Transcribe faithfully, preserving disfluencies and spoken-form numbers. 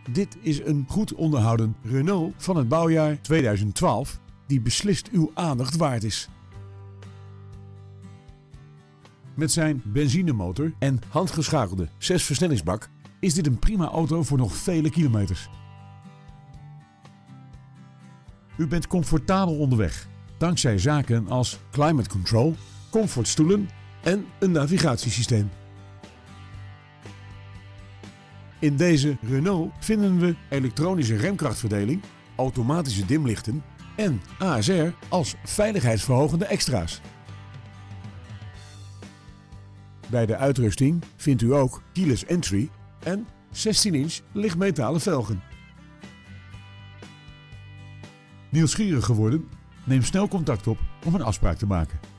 Dit is een goed onderhouden Renault van het bouwjaar tweeduizend twaalf die beslist uw aandacht waard is. Met zijn benzinemotor en handgeschakelde zesversnellingsbak is dit een prima auto voor nog vele kilometers. U bent comfortabel onderweg, dankzij zaken als climate control, comfortstoelen en een navigatiesysteem. In deze Renault vinden we elektronische remkrachtverdeling, automatische dimlichten en A S R als veiligheidsverhogende extra's. Bij de uitrusting vindt u ook keyless entry en zestien inch lichtmetalen velgen. Nieuwsgierig geworden? Neem snel contact op om een afspraak te maken.